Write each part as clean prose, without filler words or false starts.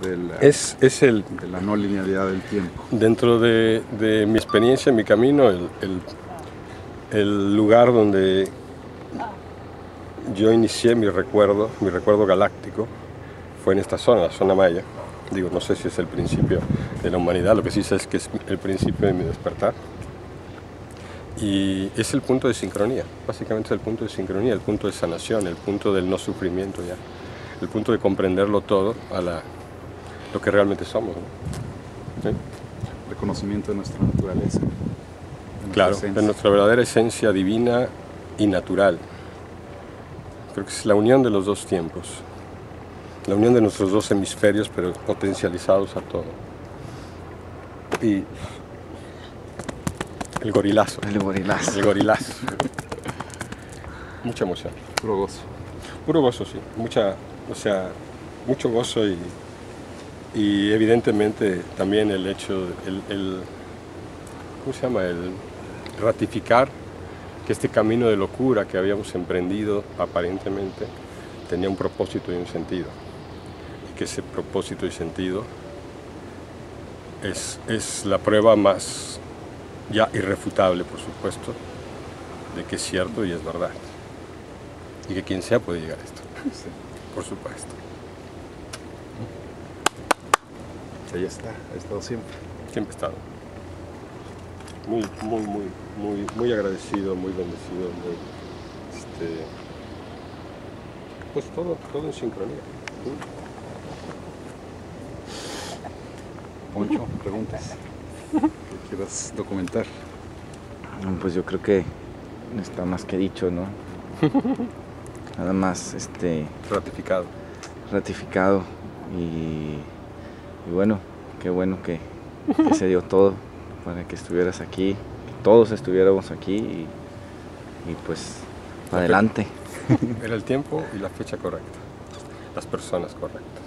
de la no linealidad del tiempo. Dentro de mi experiencia, mi camino, el lugar donde yo inicié mi recuerdo galáctico, fue en esta zona, la zona maya. Digo, no sé si es el principio de la humanidad, lo que sí sé es que es el principio de mi despertar. Y es el punto de sincronía, básicamente es el punto de sincronía, el punto de sanación, el punto del no sufrimiento ya, el punto de comprenderlo todo a lo que realmente somos, ¿no? ¿Sí? Reconocimiento de nuestra naturaleza. Claro, de nuestra verdadera esencia divina y natural. Creo que es la unión de los dos tiempos, la unión de nuestros dos hemisferios, pero potencializados a todo. Y el gorilazo. El gorilazo. El gorilazo. Mucha emoción. Puro gozo. Puro gozo, sí. Mucho gozo y evidentemente también el hecho, ¿cómo se llama? El ratificar que este camino de locura que habíamos emprendido aparentemente tenía un propósito y un sentido. Y que ese propósito y sentido es la prueba más ya irrefutable, por supuesto, de que es cierto y es verdad. Y que quien sea puede llegar a esto. Sí. Por supuesto. Ahí está, ha estado siempre. Siempre he estado. Muy agradecido, muy bendecido, pues todo en sincronía. Poncho, preguntas que quieras documentar. Pues yo creo que está más que dicho, ¿no? Nada más ratificado y bueno, qué bueno que se dio todo para que estuvieras aquí, que todos estuviéramos aquí y pues adelante. Era el tiempo y la fecha correcta, las personas correctas.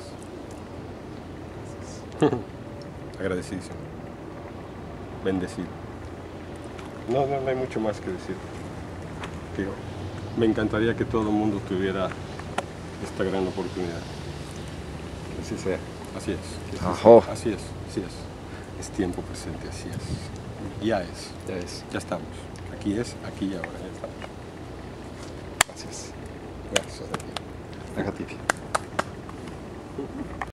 Agradecidísimo, bendecido. No hay mucho más que decir. Digo, me encantaría que todo el mundo tuviera esta gran oportunidad. Que así sea, así es. Así es. Es tiempo presente, así es. Ya estamos. Aquí y ahora, ya estamos. Gracias. Gracias a ti. Negativo.